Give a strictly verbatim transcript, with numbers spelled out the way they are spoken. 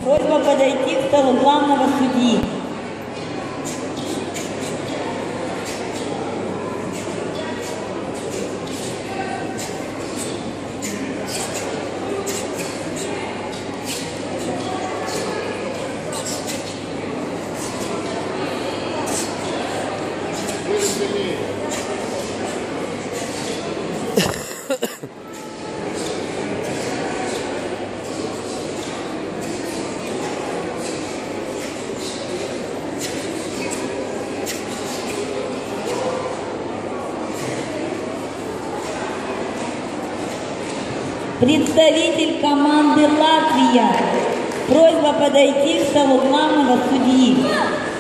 Просьба подойти к столу главного судьи. Представитель команды Латвия. Просьба подойти к столу главного судьи.